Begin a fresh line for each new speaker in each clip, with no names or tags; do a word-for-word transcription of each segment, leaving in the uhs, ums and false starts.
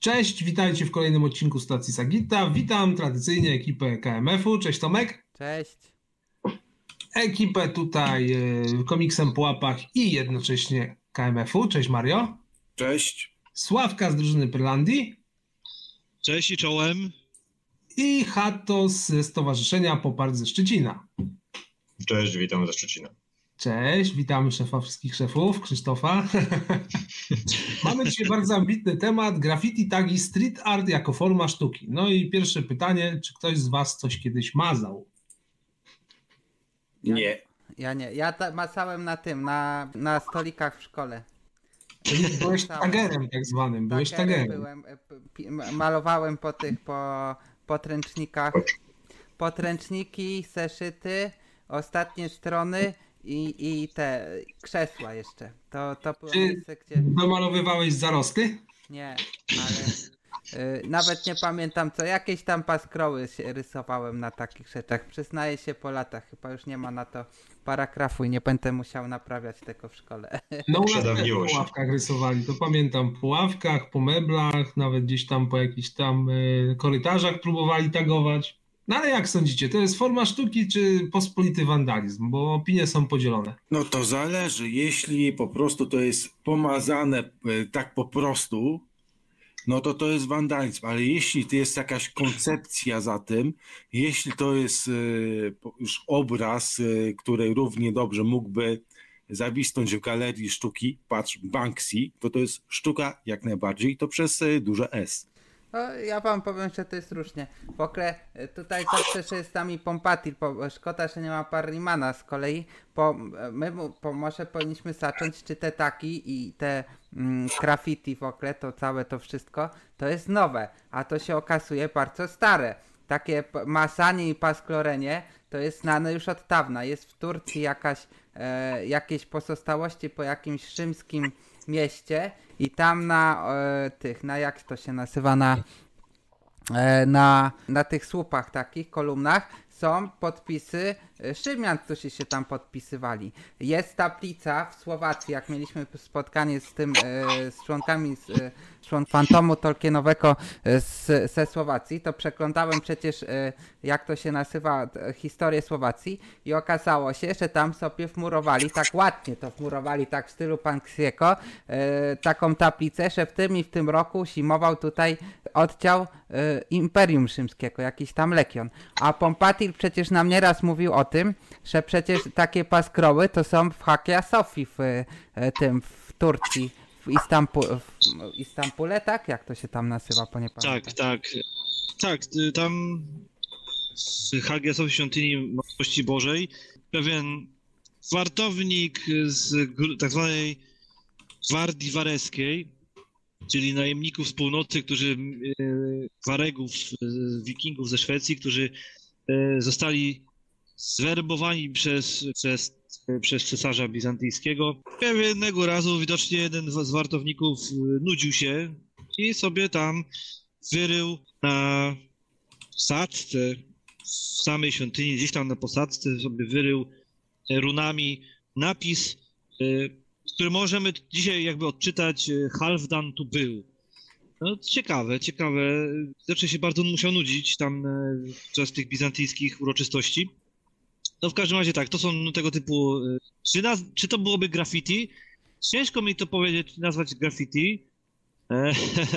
Cześć, witajcie w kolejnym odcinku Stacji Sagita. Witam tradycyjnie ekipę K M F u. Cześć Tomek.
Cześć.
Ekipę tutaj y, komiksem po łapach i jednocześnie K M F u. Cześć Mario.
Cześć.
Sławka z drużyny Pyrlandii.
Cześć i czołem.
I Hato z Stowarzyszenia Popart ze Szczecina.
Cześć, witam ze Szczecina.
Cześć, witamy szefa wszystkich szefów, Krzysztofa. Mamy dzisiaj bardzo ambitny temat, graffiti, tagi, street art jako forma sztuki. No i pierwsze pytanie, czy ktoś z was coś kiedyś mazał?
Ja,
Nie.
Ja nie. Ja ta, masałem na tym, na, na stolikach w szkole.
Czyli byłeś tagerem tak zwanym, byłeś
Tagerem
tagerem.
byłem, e, p- pi- m- malowałem po tych, po podręcznikach, podręczniki, zeszyty, ostatnie strony i, i te krzesła jeszcze. To, to było
Czy
miejsce, gdzie...
domalowywałeś zarosty?
Nie, ale y, nawet nie pamiętam co, jakieś tam paskroły się rysowałem na takich rzeczach. Przyznaję się po latach, chyba już nie ma na to paragrafu i nie będę musiał naprawiać tego w szkole.
No u nas też
Przedawniło
po
się.
ławkach rysowali, to pamiętam, po ławkach, po meblach, nawet gdzieś tam po jakichś tam y, korytarzach próbowali tagować. No ale jak sądzicie, to jest forma sztuki czy pospolity wandalizm? Bo opinie są podzielone.
No to zależy. Jeśli po prostu to jest pomazane e, tak po prostu, no to to jest wandalizm. Ale jeśli to jest jakaś koncepcja za tym, jeśli to jest e, po- już obraz, e, który równie dobrze mógłby zawisnąć w galerii sztuki, patrz, Banksy, to to jest sztuka jak najbardziej i to przez e, duże S.
No, ja wam powiem, że to jest różnie. W ogóle y, tutaj zawsze jest z nami Pompatil, po, szkoda, że nie ma Parrimana z kolei. Po, my mu- po, może powinniśmy zacząć, czy te taki i te mm, graffiti w ogóle, to całe to wszystko, to jest nowe, a to się okazuje bardzo stare. Takie p- masanie i pasklorenie to jest znane już od dawna. Jest w Turcji jakaś, e, jakieś pozostałości po jakimś rzymskim mieście i tam na e, tych, na jak to się nazywa, na, e, na, na tych słupach takich, kolumnach są podpisy e, Rzymian, którzy się tam podpisywali. Jest tablica w Słowacji, jak mieliśmy spotkanie z tym, e, z członkami z e, człon Fantomu Tolkienowego e, z, ze Słowacji, to przeglądałem przecież, e, jak to się nazywa, e, historię Słowacji i okazało się, że tam sobie wmurowali, tak ładnie to wmurowali, tak w stylu Banksiego, e, taką tablicę, że w tym i w tym roku zimował tutaj oddział e, Imperium Rzymskiego, jakiś tam legion. A Pompatil przecież nam nieraz mówił o tym, że przecież takie paskroły to są w Hagia Sofii w e, tym, w Turcji, w, Istampu, w Istampule, tak? Jak to się tam nazywa, po nie pamiętam.
Tak, tak. Tak, y, tam z Hagia Sofii Świątyni Matki Bożej pewien wartownik z gr- tak zwanej Gwardii Wareskiej, czyli najemników z północy, którzy y, Waregów, y, wikingów ze Szwecji, którzy y, zostali zwerbowani przez, przez, przez cesarza bizantyjskiego. Pewnego razu widocznie jeden z wartowników y, nudził się i sobie tam wyrył na posadzce w samej świątyni, gdzieś tam na posadzce sobie wyrył e, runami napis, e, który możemy dzisiaj jakby odczytać: e, Halfdan tu był. No ciekawe, ciekawe. Zawsze się bardzo musiał nudzić tam e, podczas tych bizantyjskich uroczystości. No w każdym razie tak, to są no, tego typu... e, Czy, naz- czy to byłoby graffiti? Ciężko mi to powiedzieć, nazwać graffiti. E,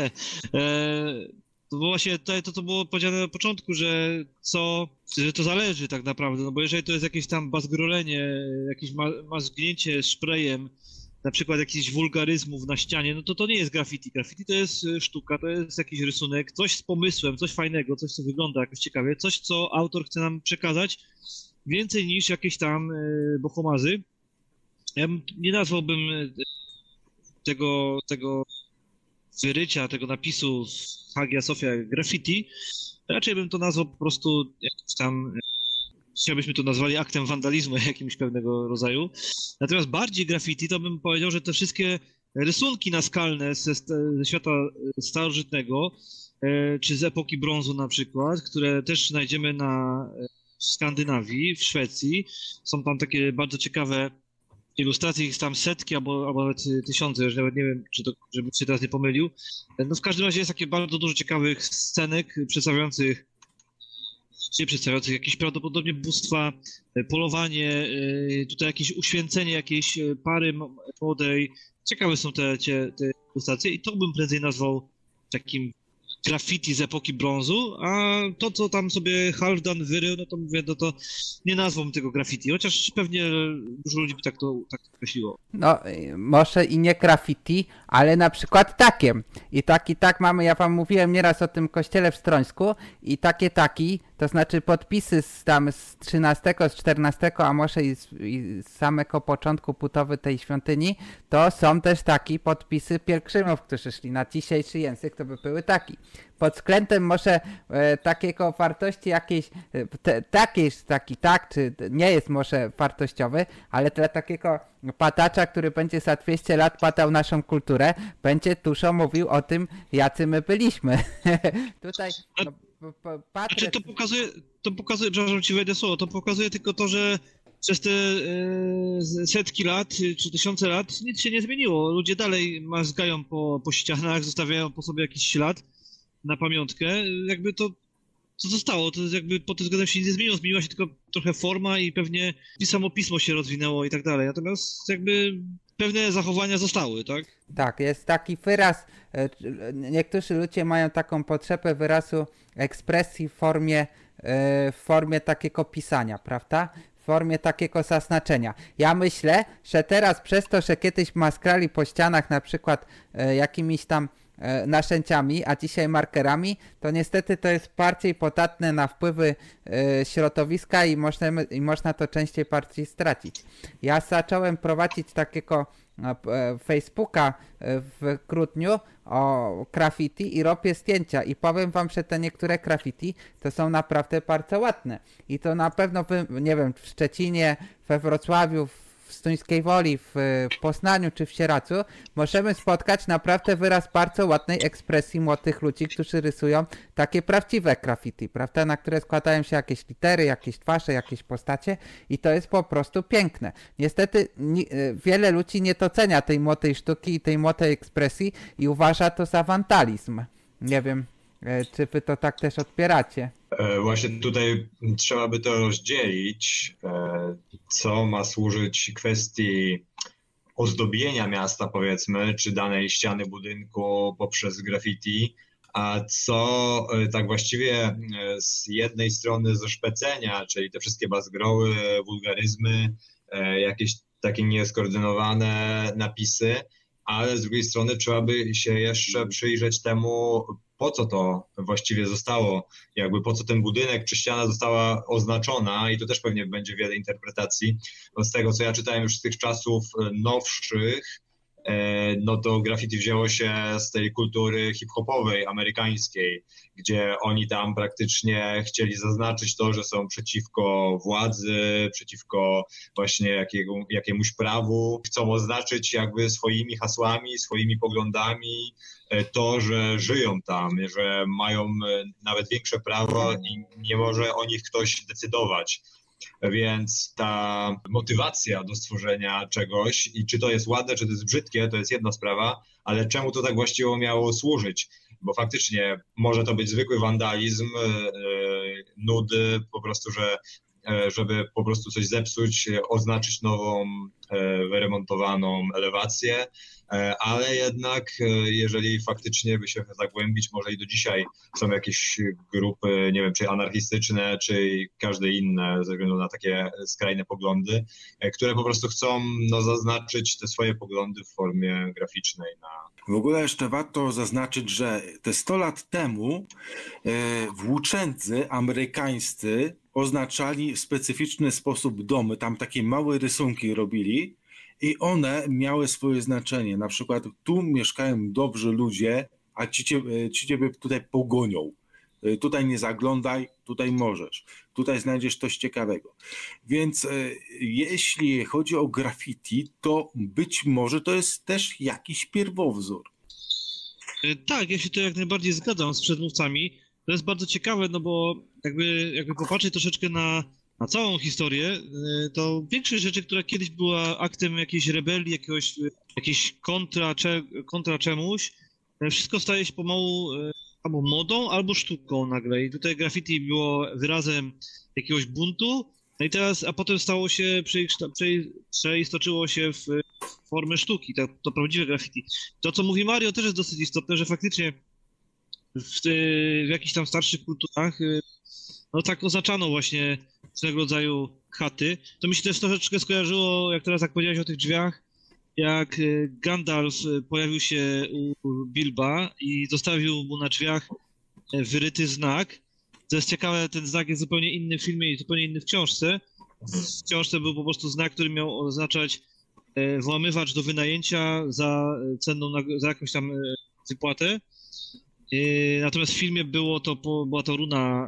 e, to było właśnie to, to, to było powiedziane na początku, że co, że to zależy tak naprawdę, no bo jeżeli to jest jakieś tam bazgrolenie, jakieś ma, mazgnięcie szprejem, na przykład jakichś wulgaryzmów na ścianie, no to to nie jest graffiti. Graffiti to jest e, sztuka, to jest jakiś rysunek, coś z pomysłem, coś fajnego, coś co wygląda jakoś ciekawie, coś co autor chce nam przekazać, więcej niż jakieś tam e, bohomazy. Ja bym, nie nazwałbym e, tego, tego wyrycia, tego napisu z Hagia Sofia graffiti, raczej bym to nazwał po prostu jakimś tam, dzisiaj byśmy to nazwali aktem wandalizmu jakimś pewnego rodzaju. Natomiast bardziej graffiti to bym powiedział, że te wszystkie rysunki naskalne ze, ze świata starożytnego, e, czy z epoki brązu na przykład, które też znajdziemy na, w Skandynawii, w Szwecji, są tam takie bardzo ciekawe ilustracji jest tam setki albo, albo nawet tysiące, już nawet nie wiem, czy to, żebym się teraz nie pomylił. No w każdym razie jest takie bardzo dużo ciekawych scenek przedstawiających, czy przedstawiających jakieś prawdopodobnie bóstwa, polowanie, tutaj jakieś uświęcenie jakiejś pary młodej. Ciekawe są te, te, te ilustracje i to bym prędzej nazwał takim graffiti z epoki brązu, a to, co tam sobie Halfdan wyrył, no to mówię, no to nie nazwą tego graffiti, chociaż pewnie dużo ludzi by tak to, tak to określiło.
No, y, może i nie graffiti, ale na przykład takie. I tak i tak mamy, ja wam mówiłem nieraz o tym kościele w Strońsku i takie taki, to znaczy podpisy z tam z trzynastego, z czternastego, a może i z, i z samego początku budowy tej świątyni, to są też takie podpisy pielgrzymów, którzy szli na dzisiejszy język, to by były taki. Pod względem może e, takiego wartości jakiejś, e, te, takiej, taki tak, czy nie jest może wartościowy, ale dla takiego patacza, który będzie za dwieście lat padał naszą kulturę, będzie dużo mówił o tym, jacy my byliśmy. Tutaj no, p- p- Patryk...
Znaczy to pokazuje, to pokazuje, przepraszam ci wejdę słowo, to pokazuje tylko to, że przez te e, setki lat czy tysiące lat nic się nie zmieniło. Ludzie dalej mazgają po, po ścianach, zostawiają po sobie jakiś ślad na pamiątkę. Jakby to, co zostało, to jakby pod tym względem się nic nie zmieniło, zmieniła się tylko trochę forma i pewnie i samo pismo się rozwinęło i tak dalej. Natomiast jakby pewne zachowania zostały, tak?
Tak, jest taki wyraz, e, niektórzy ludzie mają taką potrzebę wyrazu ekspresji w formie, e, w formie takiego pisania, prawda? W formie takiego zaznaczenia. Ja myślę, że teraz przez to, że kiedyś maskrali po ścianach na przykład e, jakimiś tam e, narzędziami, a dzisiaj markerami, to niestety to jest bardziej podatne na wpływy e, środowiska i, możemy, i można to częściej bardziej stracić. Ja zacząłem prowadzić takiego e, Facebooka e, w grudniu o graffiti i robię zdjęcia i powiem wam, że te niektóre graffiti to są naprawdę bardzo ładne i to na pewno wy, nie wiem, w Szczecinie, we Wrocławiu, w Stuńskiej Woli, w Poznaniu czy w Sieradzu możemy spotkać naprawdę wyraz bardzo ładnej ekspresji młodych ludzi, którzy rysują takie prawdziwe graffiti, prawda, na które składają się jakieś litery, jakieś twarze, jakieś postacie i to jest po prostu piękne. Niestety ni- wiele ludzi nie docenia tej młodej sztuki i tej młodej ekspresji i uważa to za wandalizm. Nie wiem, czy wy to tak też odbieracie.
E, Właśnie tutaj trzeba by to rozdzielić, e, co ma służyć kwestii ozdobienia miasta, powiedzmy, czy danej ściany budynku poprzez graffiti, a co e, tak właściwie e, z jednej strony zeszpecenia, czyli te wszystkie bazgroły, wulgaryzmy, e, jakieś takie nieskoordynowane napisy, ale z drugiej strony trzeba by się jeszcze przyjrzeć temu, po co to właściwie zostało, jakby po co ten budynek czy ściana została oznaczona i to też pewnie będzie wiele interpretacji. Bo z tego, co ja czytałem już z tych czasów nowszych, no to graffiti wzięło się z tej kultury hip-hopowej, amerykańskiej, gdzie oni tam praktycznie chcieli zaznaczyć to, że są przeciwko władzy, przeciwko właśnie jakiego, jakiemuś prawu. Chcą oznaczyć jakby swoimi hasłami, swoimi poglądami to, że żyją tam, że mają nawet większe prawo i nie może o nich ktoś decydować. Więc ta motywacja do stworzenia czegoś i czy to jest ładne, czy to jest brzydkie, to jest jedna sprawa, ale czemu to tak właściwie miało służyć? Bo faktycznie może to być zwykły wandalizm, yy, nudy, po prostu, że yy, żeby po prostu coś zepsuć, oznaczyć nową, yy, wyremontowaną elewację, ale jednak jeżeli faktycznie by się zagłębić, może i do dzisiaj są jakieś grupy, nie wiem, czy anarchistyczne, czy każde inne, ze względu na takie skrajne poglądy, które po prostu chcą no, zaznaczyć te swoje poglądy w formie graficznej. Na...
W ogóle jeszcze warto zaznaczyć, że te sto lat temu e, włóczędzy amerykańscy oznaczali w specyficzny sposób domy, tam takie małe rysunki robili, i one miały swoje znaczenie. Na przykład tu mieszkają dobrzy ludzie, a ci, cie, ci ciebie tutaj pogonią. Tutaj nie zaglądaj, tutaj możesz. Tutaj znajdziesz coś ciekawego. Więc e, jeśli chodzi o graffiti, to być może to jest też jakiś pierwowzór.
Tak, ja się to jak najbardziej zgadzam z przedmówcami. To jest bardzo ciekawe, no bo jakby, jakby popatrzeć troszeczkę na na całą historię, y, to większość rzeczy, która kiedyś była aktem jakiejś rebelii, jakiegoś, jakiejś kontra, cze, kontra czemuś, y, wszystko staje się pomału y, albo modą, albo sztuką nagle. I tutaj graffiti było wyrazem jakiegoś buntu, no i teraz, a potem stało się, przeistoczyło się w formę sztuki, to, to prawdziwe graffiti. To, co mówi Mario, też jest dosyć istotne, że faktycznie w, w jakichś tam starszych kulturach no tak oznaczano właśnie tego rodzaju chaty. To mi się też troszeczkę skojarzyło, jak teraz tak powiedziałeś o tych drzwiach, jak Gandalf pojawił się u Bilba i zostawił mu na drzwiach wyryty znak. To jest ciekawe, ten znak jest zupełnie inny w filmie i zupełnie inny w książce. W książce był po prostu znak, który miał oznaczać włamywacz do wynajęcia za cenną, za jakąś tam wypłatę. Natomiast w filmie było to, była to runa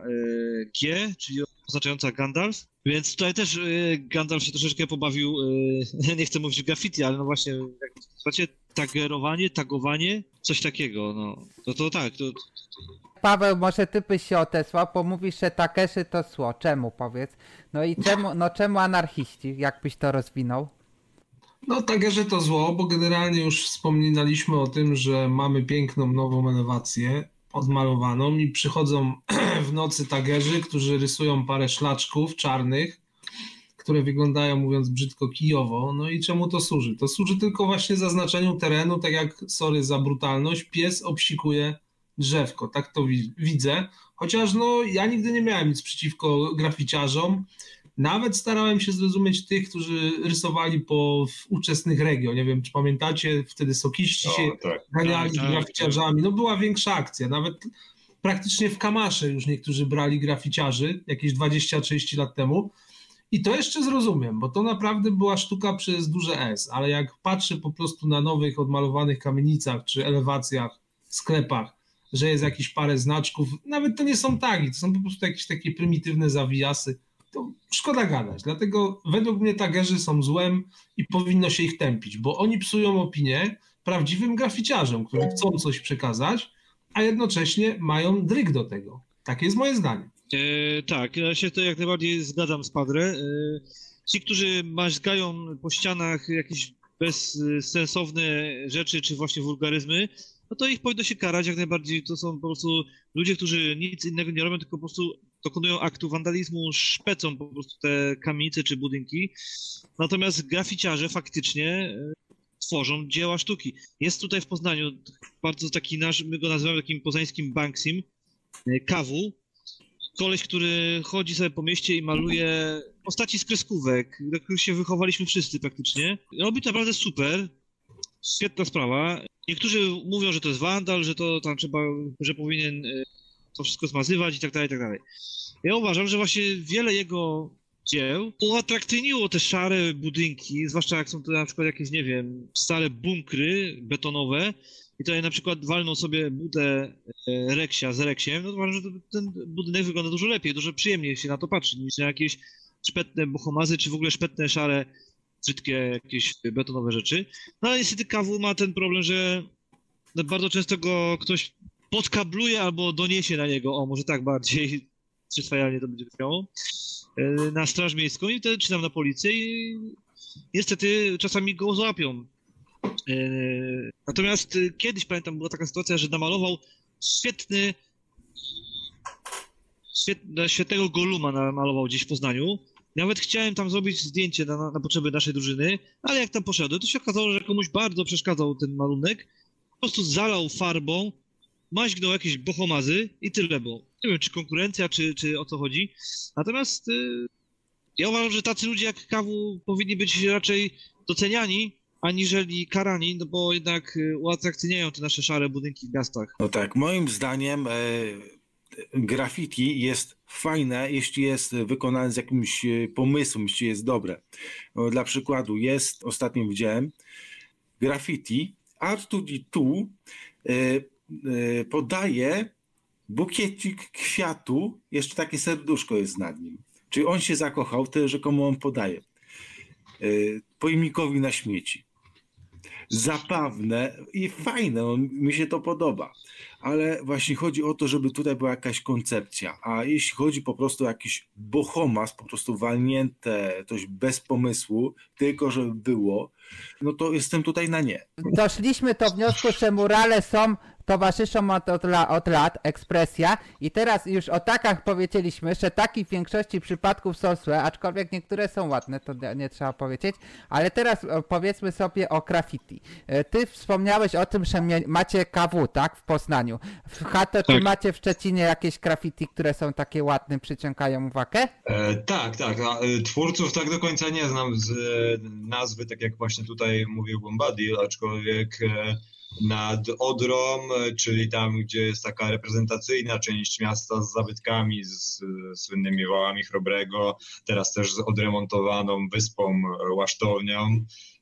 G, czyli oznaczająca Gandalf. Więc tutaj też Gandalf się troszeczkę pobawił, nie chcę mówić graffiti, ale no właśnie, jak słuchacie, tagerowanie, tagowanie, coś takiego, no. To, to tak, to...
Paweł, może ty byś się otesłał, bo mówisz, że takeszy to zło. Czemu, powiedz? No i czemu, no czemu anarchiści? Jakbyś to rozwinął?
No tagerze to zło, bo generalnie już wspominaliśmy o tym, że mamy piękną nową elewację odmalowaną i przychodzą w nocy tagerzy, którzy rysują parę szlaczków czarnych, które wyglądają, mówiąc brzydko, kijowo. No i czemu to służy? To służy tylko właśnie zaznaczeniu terenu, tak jak, sorry za brutalność, pies obsikuje drzewko, tak to wi- widzę. Chociaż no ja nigdy nie miałem nic przeciwko graficiarzom. Nawet starałem się zrozumieć tych, którzy rysowali po ówczesnych Regio. Nie wiem, czy pamiętacie, wtedy sokiści się
O, tak.
ganiali
Tak,
z
tak,
graficiarzami. No była większa akcja. Nawet praktycznie w Kamasze już niektórzy brali graficiarzy jakieś dwadzieścia trzydzieści lat temu. I to jeszcze zrozumiem, bo to naprawdę była sztuka przez duże S. Ale jak patrzę po prostu na nowych, odmalowanych kamienicach czy elewacjach, sklepach, że jest jakieś parę znaczków, nawet to nie są tagi, to są po prostu jakieś takie prymitywne zawijasy, to szkoda gadać. Dlatego według mnie tagerzy są złem i powinno się ich tępić, bo oni psują opinię prawdziwym graficiarzom, którzy chcą coś przekazać, a jednocześnie mają dryg do tego. Takie jest moje zdanie.
E, tak, ja się to jak najbardziej zgadzam z Padre. E, ci, którzy mazgają po ścianach jakieś bezsensowne rzeczy, czy właśnie wulgaryzmy, no to ich powinno się karać jak najbardziej. To są po prostu ludzie, którzy nic innego nie robią, tylko po prostu dokonują aktu wandalizmu, szpecą po prostu te kamienice czy budynki. Natomiast graficiarze faktycznie tworzą dzieła sztuki. Jest tutaj w Poznaniu bardzo taki nasz, my go nazywamy takim poznańskim Banksim, Kawu. Koleś, który chodzi sobie po mieście i maluje postaci z kreskówek, do których się wychowaliśmy wszyscy praktycznie. Robi to naprawdę super, świetna sprawa. Niektórzy mówią, że to jest wandal, że to tam trzeba, że powinien to wszystko zmazywać i tak dalej, i tak dalej. Ja uważam, że właśnie wiele jego dzieł uatrakcyjniło te szare budynki, zwłaszcza jak są to na przykład jakieś, nie wiem, stare bunkry betonowe i tutaj na przykład walną sobie budę Reksia z Reksiem, no to uważam, że ten budynek wygląda dużo lepiej, dużo przyjemniej się na to patrzy niż na jakieś szpetne bohomazy, czy w ogóle szpetne, szare, brzydkie jakieś betonowe rzeczy. No ale niestety Kawu ma ten problem, że bardzo często go ktoś podkabluje albo doniesie na niego, o może tak bardziej przyswajalnie to będzie brzmiało, na straż miejską i wtedy czy tam na policję i niestety czasami go złapią. Natomiast kiedyś, pamiętam, była taka sytuacja, że namalował świetny, świetne, świetnego Goluma namalował gdzieś w Poznaniu. Nawet chciałem tam zrobić zdjęcie na, na potrzeby naszej drużyny, ale jak tam poszedłem, to się okazało, że komuś bardzo przeszkadzał ten malunek. Po prostu zalał farbą, maźgnął jakieś bohomazy i tyle było. Nie wiem, czy konkurencja, czy, czy o co chodzi. Natomiast y, ja uważam, że tacy ludzie jak Kawu powinni być raczej doceniani, aniżeli karani, no bo jednak uatrakcyjniają te nasze szare budynki w miastach.
No tak, moim zdaniem e, graffiti jest fajne, jeśli jest wykonane z jakimś pomysłem, jeśli jest dobre. No, dla przykładu jest, ostatnio widziałem, graffiti Art to the Two e, e, podaje bukiecik kwiatu, jeszcze takie serduszko jest nad nim. Czyli on się zakochał, tyle, że komu on podaje. E, pojemnikowi na śmieci. zabawne i fajne, no, mi się to podoba. Ale właśnie chodzi o to, żeby tutaj była jakaś koncepcja, a jeśli chodzi po prostu o jakiś bohomas, po prostu walnięte, coś bez pomysłu, tylko żeby było, no to jestem tutaj na nie.
Doszliśmy do wniosku, że murale są towarzyszą od, od, od lat, ekspresja, i teraz już o takach powiedzieliśmy, że taki w większości przypadków są złe, aczkolwiek niektóre są ładne, to nie, nie trzeba powiedzieć, ale teraz powiedzmy sobie o graffiti. Ty wspomniałeś o tym, że macie K W, tak, w Poznaniu. W Hato, czy
tak.
macie w Szczecinie jakieś graffiti, które są takie ładne, przyciągają uwagę?
E, tak, tak. A, e, twórców tak do końca nie znam z e, nazwy, tak jak właśnie tutaj mówił Bombadil, aczkolwiek e, nad Odrą, czyli tam, gdzie jest taka reprezentacyjna część miasta z zabytkami, z, z słynnymi wałami Chrobrego, teraz też z odremontowaną wyspą Łasztownią.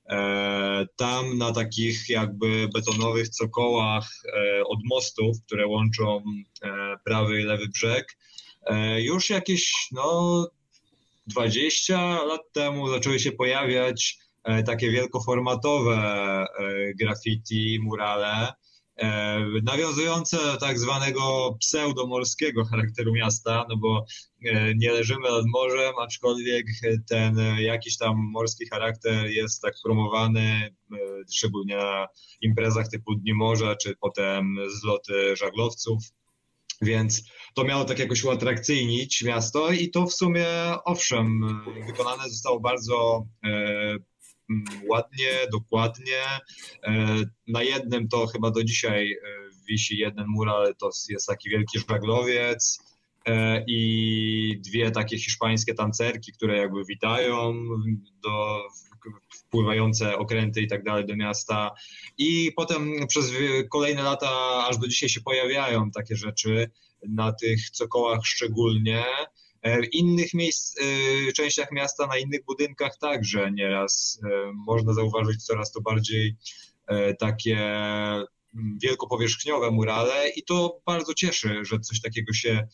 E, tam na takich jakby betonowych cokołach e, od mostów, które łączą e, prawy i lewy brzeg, e, już jakieś no, dwadzieścia lat temu zaczęły się pojawiać e, takie wielkoformatowe e, graffiti, murale, e, nawiązujące do tak zwanego pseudomorskiego charakteru miasta, no bo e, nie leżymy nad morzem, aczkolwiek ten jakiś tam morski charakter jest tak promowany, e, szczególnie na imprezach typu Dni Morza, czy potem zloty żaglowców. Więc to miało tak jakoś uatrakcyjnić miasto i to w sumie, owszem, wykonane zostało bardzo e, ładnie, dokładnie. E, na jednym to chyba do dzisiaj e, wisi jeden mural, to jest taki wielki żaglowiec e, i dwie takie hiszpańskie tancerki, które jakby witają do wpływające okręty i tak dalej do miasta. I potem przez kolejne lata, aż do dzisiaj się pojawiają takie rzeczy na tych cokołach szczególnie. W innych miejsc, częściach miasta, na innych budynkach także nieraz można zauważyć coraz to bardziej takie wielkopowierzchniowe murale i to bardzo cieszy, że coś takiego się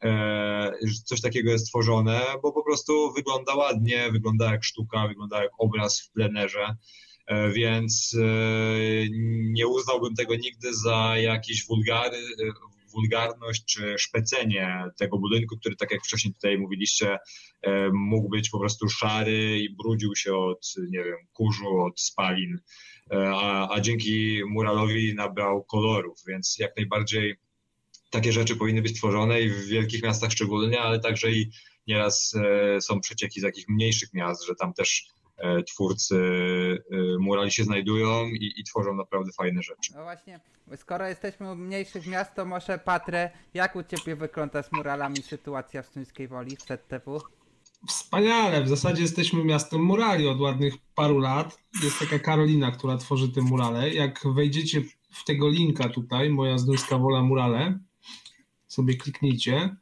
coś takiego jest tworzone, bo po prostu wygląda ładnie, wygląda jak sztuka, wygląda jak obraz w plenerze, więc nie uznałbym tego nigdy za jakiś wulgary, wulgarność czy szpecenie tego budynku, który, tak jak wcześniej tutaj mówiliście, mógł być po prostu szary i brudził się od, nie wiem, kurzu, od spalin, a, a dzięki muralowi nabrał kolorów, więc jak najbardziej takie rzeczy powinny być tworzone i w wielkich miastach szczególnie, ale także i nieraz e, są przecieki z takich mniejszych miast, że tam też e, twórcy e, murali się znajdują i, i tworzą naprawdę fajne rzeczy.
No właśnie, skoro jesteśmy u mniejszych miast, to może Patrę, jak u Ciebie wygląda z muralami sytuacja w Stuńskiej Woli, w Z T W?
Wspaniale, w zasadzie jesteśmy miastem murali od ładnych paru lat. Jest taka Karolina, która tworzy te murale. Jak wejdziecie w tego linka tutaj, moja Zduńska Wola Murale, sobie kliknijcie.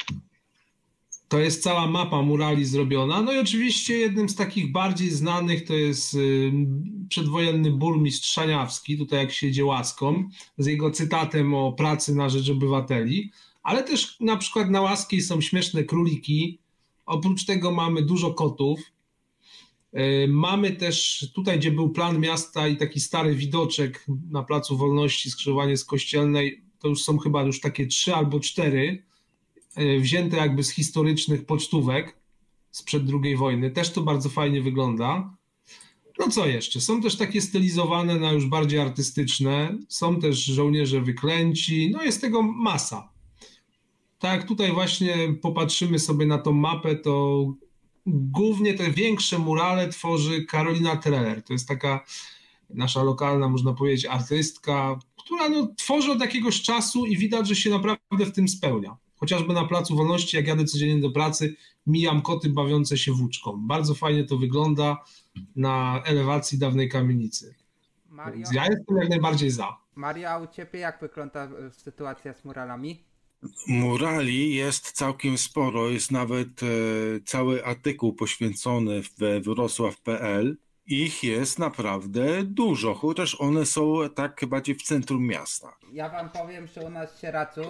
To jest cała mapa murali zrobiona. No i oczywiście jednym z takich bardziej znanych to jest przedwojenny burmistrz Szaniawski, tutaj jak siedzie łaską, z jego cytatem o pracy na rzecz obywateli, ale też na przykład na Łaskiej są śmieszne króliki. Oprócz tego mamy dużo kotów. Mamy też tutaj, gdzie był plan miasta i taki stary widoczek na Placu Wolności, skrzyżowanie z Kościelnej, to już są chyba już takie trzy albo cztery, wzięte jakby z historycznych pocztówek sprzed drugiej wojny. Też to bardzo fajnie wygląda. No co jeszcze? Są też takie stylizowane na już bardziej artystyczne. Są też żołnierze wyklęci. No jest tego masa. Tak jak tutaj właśnie popatrzymy sobie na tą mapę, to głównie te większe murale tworzy Karolina Treller. To jest taka nasza lokalna, można powiedzieć, artystka, która no, tworzy od jakiegoś czasu i widać, że się naprawdę w tym spełnia. Chociażby na Placu Wolności, jak jadę codziennie do pracy, mijam koty bawiące się włóczką. Bardzo fajnie to wygląda na elewacji dawnej kamienicy.
Mario,
Ja jestem jak najbardziej za.
Mario, a u Ciebie jak wygląda sytuacja z muralami?
Murali jest całkiem sporo, jest nawet e, cały artykuł poświęcony we wrocław kropka p l. Ich jest naprawdę dużo, chociaż one są tak bardziej w centrum miasta.
Ja Wam powiem, że u nas w Sieradzu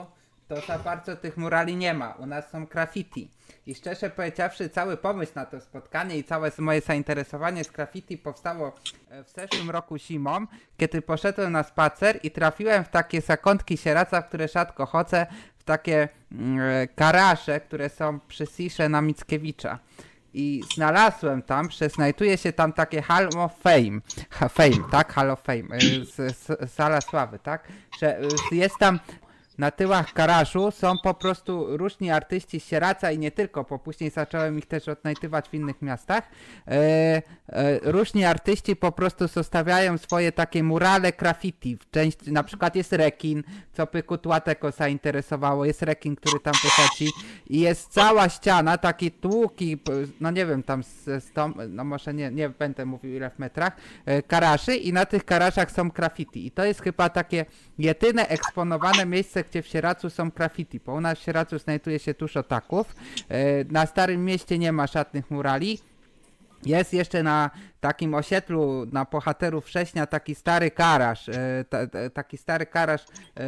to za bardzo tych murali nie ma. U nas są graffiti. I szczerze powiedziawszy, cały pomysł na to spotkanie i całe moje zainteresowanie z graffiti powstało w zeszłym roku zimą, kiedy poszedłem na spacer i trafiłem w takie zakątki Sieradza, w które rzadko chodzę, w takie mm, garaże, które są przy Sisze na Mickiewicza. I znalazłem tam, że znajduje się tam takie Hall of Fame, ha, Fame, tak? Hall of Fame, z, z, Sala Sławy, tak? Że jest tam na tyłach garażu są po prostu różni artyści z Sieradza i nie tylko, bo później zacząłem ich też odnajdywać w innych miastach. E, e, różni artyści po prostu zostawiają swoje takie murale graffiti. W części, na przykład jest rekin, co by Kutłatego zainteresowało, jest rekin, który tam wychodzi i jest cała ściana, taki tłuki, no nie wiem, tam z, z tom, no może nie, nie będę mówił ile w metrach, e, garaży i na tych garażach są graffiti. I to jest chyba takie jedyne eksponowane miejsce, gdzie w Sieradzu są graffiti, bo u nas w Sieradzu znajduje się dużo taków. Na Starym Mieście nie ma żadnych murali. Jest jeszcze na takim osiedlu na bohaterów września taki stary garaż, taki stary garaż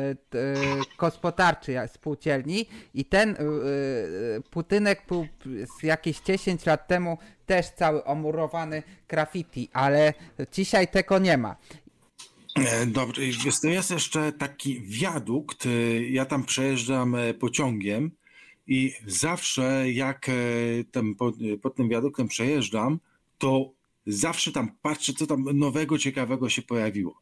gospodarczy spółdzielni i ten budynek był z jakieś dziesięć lat temu też cały omurowany graffiti, ale dzisiaj tego nie ma.
Dobrze, wiesz, to jest jeszcze taki wiadukt, ja tam przejeżdżam pociągiem i zawsze jak tam pod, pod tym wiaduktem przejeżdżam, to zawsze tam patrzę, co tam nowego, ciekawego się pojawiło.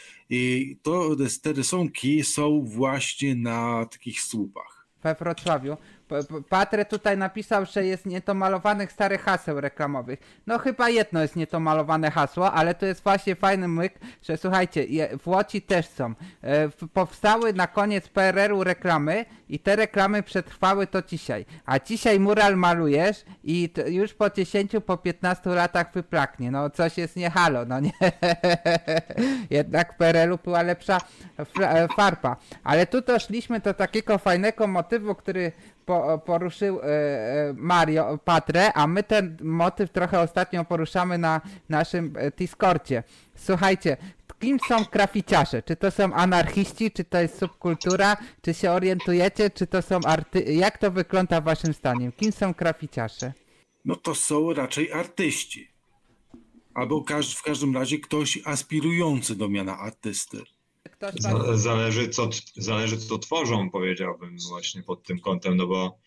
I to te rysunki są właśnie na takich słupach.
We Wrocławiu. Patre tutaj napisał, że jest nietomalowanych starych haseł reklamowych. No chyba jedno jest nietomalowane hasło, ale to jest właśnie fajny myk, że słuchajcie, w Łodzi też są. E, powstały na koniec P R L u reklamy i te reklamy przetrwały to dzisiaj. A dzisiaj mural malujesz i t, już po dziesięciu, po piętnastu latach wyplaknie. No coś jest nie halo, no nie. Jednak w P R L u była lepsza farba. Ale tu doszliśmy do takiego fajnego motywu, który Po, poruszył e, Mario, Patre, a my ten motyw trochę ostatnio poruszamy na naszym Discordzie. Słuchajcie, kim są graficiarze? Czy to są anarchiści, czy to jest subkultura? Czy się orientujecie, czy to są arty... Jak to wygląda waszym zdaniem? Kim są graficiarze?
No to są raczej artyści. Albo każ, w każdym razie ktoś aspirujący do miana artysty.
Zależy co, zależy co tworzą, powiedziałbym właśnie pod tym kątem, no bo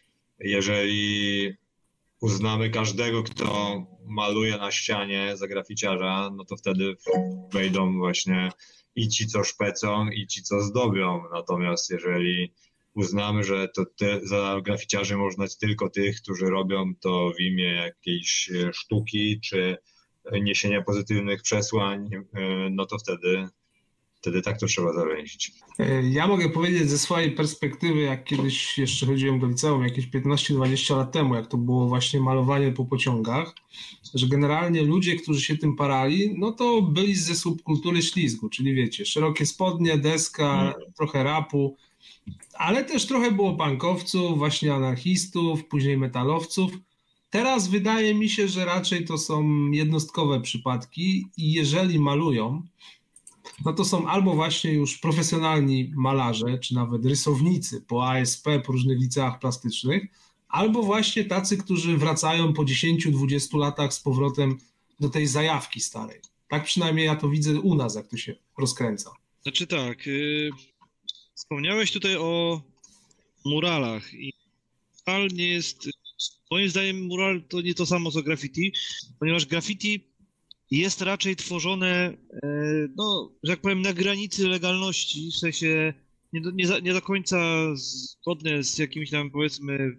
jeżeli uznamy każdego, kto maluje na ścianie za graficiarza, no to wtedy wejdą właśnie i ci, co szpecą, i ci, co zdobią. Natomiast jeżeli uznamy, że to te, za graficiarzy można znać tylko tych, którzy robią to w imię jakiejś sztuki, czy niesienia pozytywnych przesłań, no to wtedy Wtedy tak to trzeba zawęzić.
Ja mogę powiedzieć ze swojej perspektywy, jak kiedyś jeszcze chodziłem do liceum, jakieś piętnaście dwadzieścia lat temu, jak to było właśnie malowanie po pociągach, że generalnie ludzie, którzy się tym parali, no to byli ze subkultury ślizgu, czyli wiecie, szerokie spodnie, deska, hmm. trochę rapu, ale też trochę było punkowców, właśnie anarchistów, później metalowców. Teraz wydaje mi się, że raczej to są jednostkowe przypadki i jeżeli malują, no to są albo właśnie już profesjonalni malarze, czy nawet rysownicy po A S P, po różnych liceach plastycznych, albo właśnie tacy, którzy wracają po dziesięciu dwudziestu latach z powrotem do tej zajawki starej. Tak przynajmniej ja to widzę u nas, jak to się rozkręca.
Znaczy tak, yy, wspomniałeś tutaj o muralach i mural nie jest, moim zdaniem mural to nie to samo co graffiti, ponieważ graffiti jest raczej tworzone, no, że jak powiem, na granicy legalności, w sensie nie do, nie, za, nie do końca zgodne z jakimś tam, powiedzmy,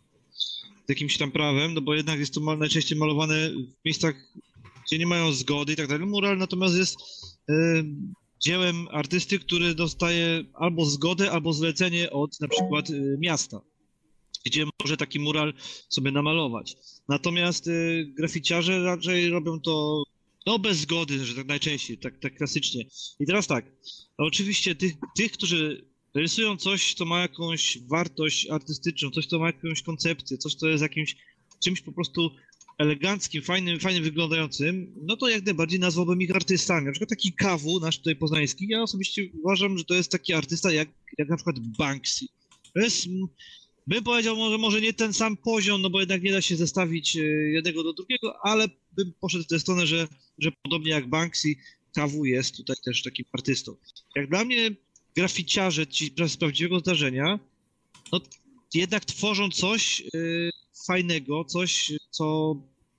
z jakimś tam prawem, no bo jednak jest to mal, najczęściej malowane w miejscach, gdzie nie mają zgody i tak dalej. Mural natomiast jest e, dziełem artysty, który dostaje albo zgodę, albo zlecenie od na przykład e, miasta, gdzie może taki mural sobie namalować. Natomiast e, graficiarze raczej robią to no bez zgody, że tak najczęściej, tak, tak klasycznie. I teraz tak, no oczywiście tych, tych, którzy rysują coś, co ma jakąś wartość artystyczną, coś, co ma jakąś koncepcję, coś, co jest jakimś czymś po prostu eleganckim, fajnym, fajnym wyglądającym, no to jak najbardziej nazwałbym ich artystami. Na przykład taki Kawu, nasz tutaj poznański, ja osobiście uważam, że to jest taki artysta jak, jak na przykład Banksy. To jest, bym powiedział, może, może nie ten sam poziom, no bo jednak nie da się zestawić jednego do drugiego, ale bym poszedł w tę stronę, że, że podobnie jak Banksy, K W jest tutaj też takim artystą. Jak dla mnie graficiarze ci z prawdziwego zdarzenia, no jednak tworzą coś yy, fajnego, coś, co...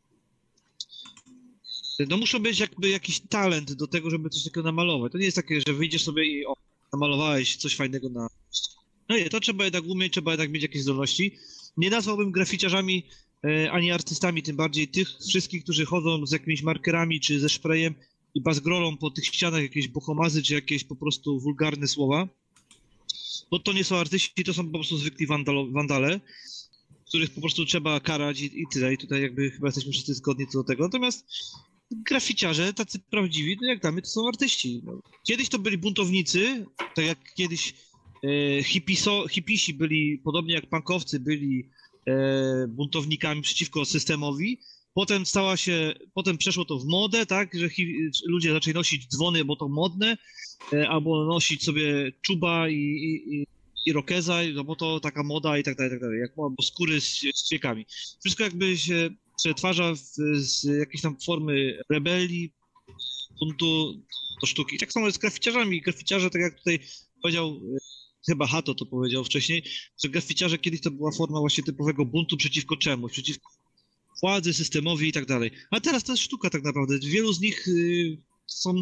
No muszą mieć jakby jakiś talent do tego, żeby coś takiego namalować. To nie jest takie, że wyjdziesz sobie i o, namalowałeś coś fajnego na... No nie, to trzeba jednak umieć, trzeba jednak mieć jakieś zdolności. Nie nazwałbym graficiarzami e, ani artystami, tym bardziej tych wszystkich, którzy chodzą z jakimiś markerami czy ze szprejem i bazgrolą po tych ścianach jakieś bohomazy czy jakieś po prostu wulgarne słowa. Bo to nie są artyści, to są po prostu zwykli wandalo, wandale, których po prostu trzeba karać i, i tyle. I tutaj jakby chyba jesteśmy wszyscy zgodni co do tego. Natomiast graficiarze, tacy prawdziwi, to jak dla mnie to są artyści. No. Kiedyś to byli buntownicy, tak jak kiedyś e, hipiso, hipisi byli, podobnie jak punkowcy, byli e, buntownikami przeciwko systemowi. Potem stała się, potem przeszło to w modę, tak, że hi, ludzie zaczęli nosić dzwony, bo to modne, e, albo nosić sobie czuba i, i, i rokeza, no bo to taka moda i tak dalej, tak dalej, jak bo skóry z, z ćwiekami. Wszystko jakby się przetwarza w, z jakiejś tam formy rebelii, buntu do sztuki. Tak samo jest z graficiarzami. Graficiarze, tak jak tutaj powiedział, chyba Hato to powiedział wcześniej, że graficiarze kiedyś to była forma właśnie typowego buntu przeciwko czemuś, przeciwko władzy, systemowi i tak dalej. A teraz to jest sztuka tak naprawdę. Wielu z nich y, są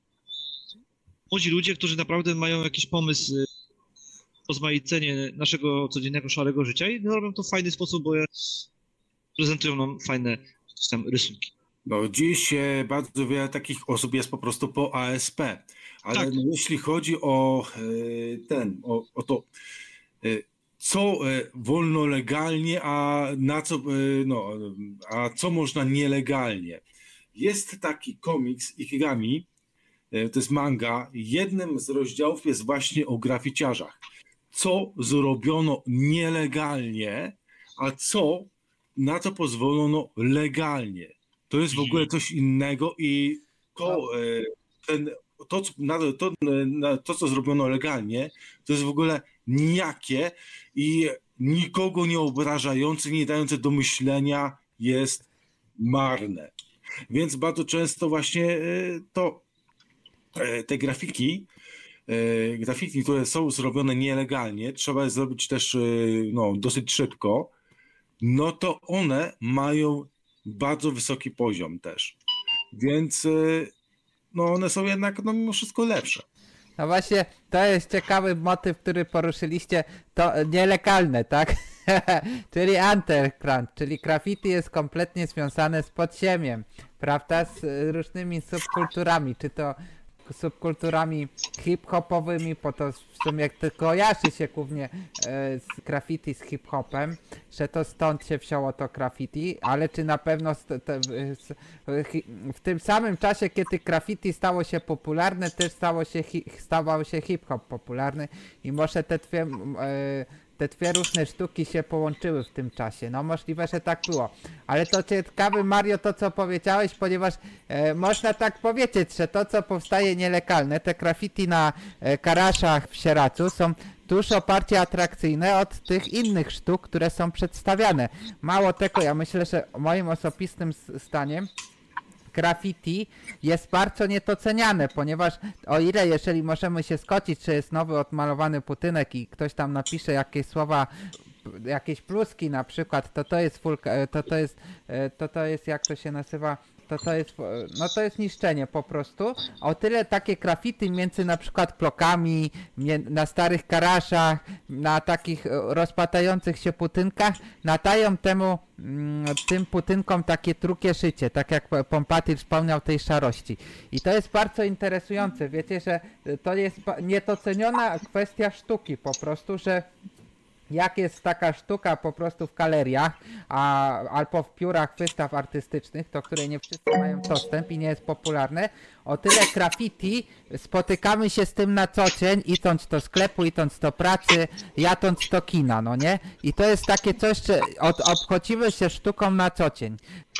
młodzi ludzie, którzy naprawdę mają jakiś pomysł y, rozmaicenie naszego codziennego szarego życia i robią to w fajny sposób, bo prezentują nam fajne tam rysunki.
No dziś e, bardzo wiele takich osób jest po prostu po A S P, ale
Tak.
no, jeśli chodzi o e, ten, o, o to, e, co e, wolno legalnie, a na co, e, no, a co można nielegalnie. Jest taki komiks Ikigami, e, to jest manga, jednym z rozdziałów jest właśnie o graficiarzach. Co zrobiono nielegalnie, a co na co pozwolono legalnie. To jest w ogóle coś innego i to, ten, to, to, to, to, co zrobiono legalnie, to jest w ogóle nijakie i nikogo nie obrażające, nie dające do myślenia jest marne. Więc bardzo często właśnie to te grafiki, grafiki, które są zrobione nielegalnie, trzeba je zrobić też no, dosyć szybko, no to one mają bardzo wysoki poziom też. Więc no one są jednak no, mimo wszystko lepsze.
No właśnie, to jest ciekawy motyw, który poruszyliście, to nielegalne, tak? Czyli underground, czyli graffiti jest kompletnie związane z podziemiem, prawda? Z różnymi subkulturami, czy to subkulturami hip-hopowymi, po to w sumie to kojarzy się głównie e, z graffiti, z hip-hopem, że to stąd się wzięło to graffiti, ale czy na pewno st- te, w, w tym samym czasie, kiedy graffiti stało się popularne, też stało się, hi- stawał się hip-hop popularny i może te dwie, e, te dwie różne sztuki się połączyły w tym czasie. No możliwe, że tak było. Ale to ciekawe, Mario, to co powiedziałeś, ponieważ e, można tak powiedzieć, że to co powstaje nielegalne, te graffiti na e, karaszach w Sieracu są dużo bardziej atrakcyjne od tych innych sztuk, które są przedstawiane. Mało tego, ja myślę, że moim osobistym zdaniem graffiti jest bardzo niedoceniane, ponieważ o ile jeżeli możemy się zgodzić, że jest nowy odmalowany budynek i ktoś tam napisze jakieś słowa, jakieś pluski na przykład, to to jest fulka, to to jest, to to jest jak to się nazywa, to to jest, no to jest niszczenie po prostu. O tyle takie graffiti między na przykład blokami, na starych garażach, na takich rozpadających się budynkach nadają temu, tym budynkom takie drugie życie, tak jak Pompatil wspomniał tej szarości. I to jest bardzo interesujące, wiecie, że to jest niedoceniona kwestia sztuki po prostu, że jak jest taka sztuka po prostu w galeriach, a, albo w biurach wystaw artystycznych, do której nie wszyscy mają dostęp i nie jest popularne, o tyle graffiti spotykamy się z tym na co dzień, idąc do sklepu, idąc do pracy, jadąc do kina, no nie? I to jest takie coś, że od, obchodzimy się sztuką na co dzień.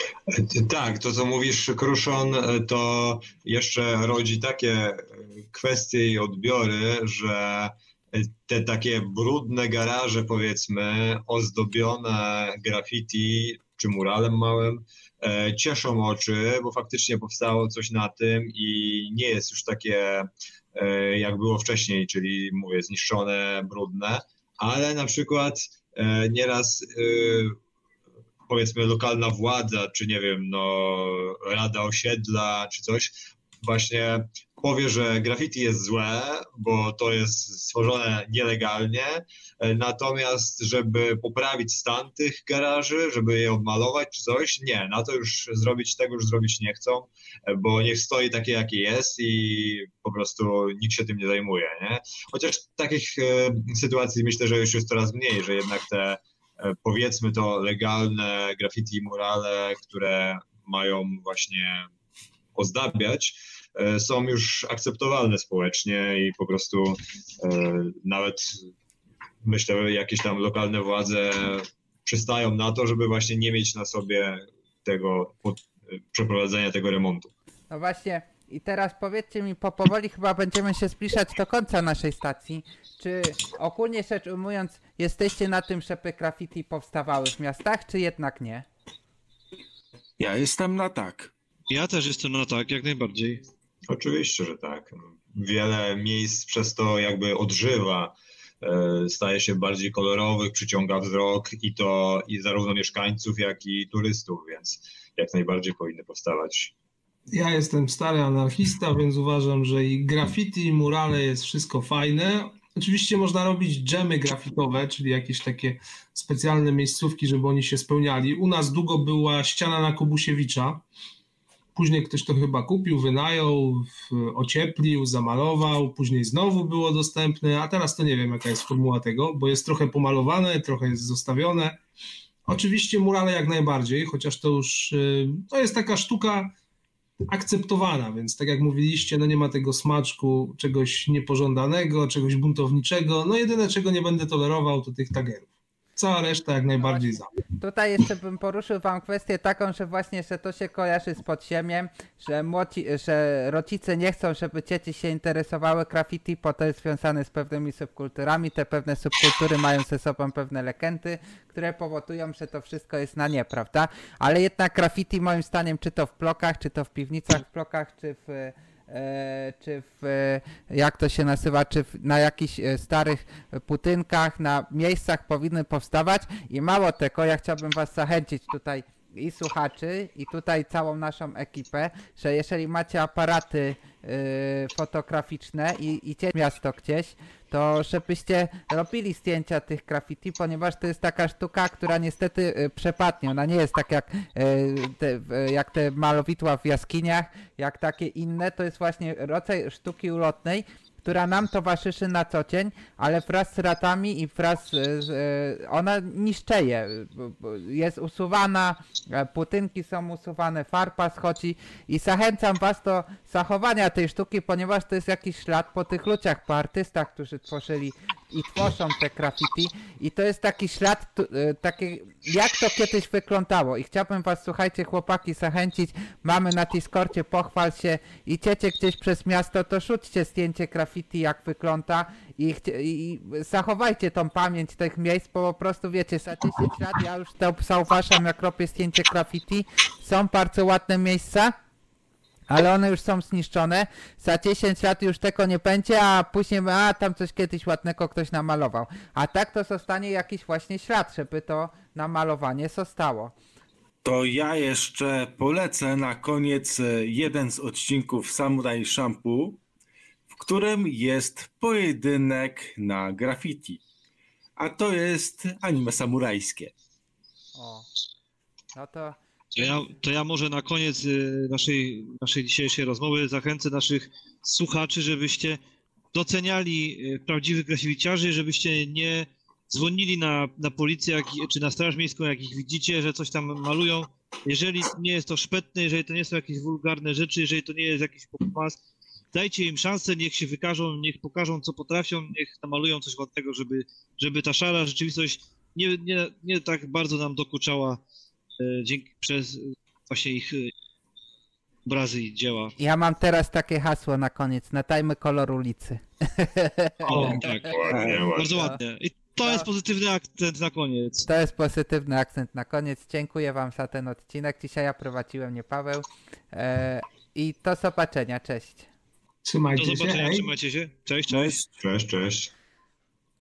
Tak, to co mówisz, Kruszon, to jeszcze rodzi takie kwestie i odbiory, że te takie brudne garaże, powiedzmy, ozdobione graffiti czy muralem małym, e, cieszą oczy, bo faktycznie powstało coś na tym i nie jest już takie, e, jak było wcześniej, czyli mówię, zniszczone, brudne, ale na przykład e, nieraz e, powiedzmy lokalna władza, czy nie wiem, no rada osiedla, czy coś, właśnie powie, że graffiti jest złe, bo to jest stworzone nielegalnie, natomiast żeby poprawić stan tych garaży, żeby je odmalować czy coś, nie, na to już zrobić, tego już zrobić nie chcą, bo niech stoi takie, jakie jest i po prostu nikt się tym nie zajmuje, nie? Chociaż takich e, sytuacji myślę, że już jest coraz mniej, że jednak te e, powiedzmy to legalne graffiti i murale, które mają właśnie ozdabiać, są już akceptowalne społecznie i po prostu e, nawet myślę, jakieś tam lokalne władze przystają na to, żeby właśnie nie mieć na sobie tego pod, przeprowadzenia tego remontu.
No właśnie, i teraz powiedzcie mi, po powoli chyba będziemy się zbliżać do końca naszej stacji. Czy ogólnie rzecz ujmując, jesteście na tym, żeby graffiti powstawały w miastach, czy jednak nie?
Ja jestem na tak.
Ja też jestem na tak, jak najbardziej.
Oczywiście, że tak. Wiele miejsc przez to jakby odżywa, staje się bardziej kolorowych, przyciąga wzrok i to i zarówno mieszkańców, jak i turystów, więc jak najbardziej powinny powstawać.
Ja jestem stary anarchista, więc uważam, że i graffiti, i murale jest wszystko fajne. Oczywiście można robić dżemy graffitowe, czyli jakieś takie specjalne miejscówki, żeby oni się spełniali. U nas długo była ściana na Kubusiewicza. Później ktoś to chyba kupił, wynajął, ocieplił, zamalował, później znowu było dostępne, a teraz to nie wiem, jaka jest formuła tego, bo jest trochę pomalowane, trochę jest zostawione. Oczywiście murale jak najbardziej, chociaż to już to jest taka sztuka akceptowana, więc tak jak mówiliście, no nie ma tego smaczku czegoś niepożądanego, czegoś buntowniczego. No jedyne, czego nie będę tolerował, to tych tagerów. Cała reszta jak najbardziej za.
Tutaj jeszcze bym poruszył wam kwestię taką, że właśnie, że to się kojarzy z podziemiem, że, młoci, że rodzice nie chcą, żeby dzieci się interesowały graffiti, bo to jest związane z pewnymi subkulturami. Te pewne subkultury mają ze sobą pewne legendy, które powodują, że to wszystko jest na nie, prawda? Ale jednak graffiti moim zdaniem, czy to w blokach, czy to w piwnicach w blokach, czy w... czy w, jak to się nazywa, czy w, na jakichś starych budynkach, na miejscach powinny powstawać i mało tego, ja chciałbym was zachęcić tutaj i słuchaczy, i tutaj całą naszą ekipę, że jeżeli macie aparaty yy, fotograficzne i idziecie miasto gdzieś, to żebyście robili zdjęcia tych graffiti, ponieważ to jest taka sztuka, która niestety yy, przepadnie. Ona nie jest tak jak, yy, te, yy, jak te malowidła w jaskiniach, jak takie inne. To jest właśnie rodzaj sztuki ulotnej, która nam towarzyszy na co dzień, ale wraz z ratami i wraz z, z, ona niszczeje, jest usuwana, budynki są usuwane, farba schodzi i zachęcam was do zachowania tej sztuki, ponieważ to jest jakiś ślad po tych ludziach, po artystach, którzy tworzyli i tworzą te graffiti i to jest taki ślad, taki, jak to kiedyś wyglądało i chciałbym was, słuchajcie chłopaki, zachęcić, mamy na Discordzie, pochwal się, idziecie gdzieś przez miasto, to rzućcie zdjęcie graffiti, jak wygląda i, i zachowajcie tą pamięć tych miejsc, bo po prostu wiecie, za dziesięć lat ja już to zauważam, jak robię zdjęcie graffiti, są bardzo ładne miejsca, ale one już są zniszczone, za dziesięć lat już tego nie będzie, a później a tam coś kiedyś ładnego ktoś namalował. A tak to zostanie jakiś właśnie ślad, żeby to namalowanie zostało.
To ja jeszcze polecę na koniec jeden z odcinków Samurai Shampoo, w którym jest pojedynek na graffiti. A to jest anime samurajskie.
O, no to...
To ja, to ja może na koniec naszej, naszej dzisiejszej rozmowy zachęcę naszych słuchaczy, żebyście doceniali prawdziwych graffitiarzy, żebyście nie dzwonili na, na policję jak, czy na straż miejską, jak ich widzicie, że coś tam malują. Jeżeli nie jest to szpetne, jeżeli to nie są jakieś wulgarne rzeczy, jeżeli to nie jest jakiś popmas, dajcie im szansę, niech się wykażą, niech pokażą, co potrafią, niech namalują coś ładnego, żeby, żeby ta szara rzeczywistość nie, nie, nie tak bardzo nam dokuczała e, dzięki przez właśnie ich obrazy i dzieła.
Ja mam teraz takie hasło na koniec. Natajmy kolor ulicy.
O, tak.
Ładnie,
Bardzo
ładnie.
ładnie. I to jest pozytywny akcent na koniec.
To jest pozytywny akcent na koniec. Dziękuję wam za ten odcinek. Dzisiaj ja prowadziłem, nie Paweł. E, I do zobaczenia. Cześć.
Do
Trzymajcie się.
zobaczenia,
Hej.
trzymajcie się. Cześć, cześć.
Cześć.
Cześć, cześć.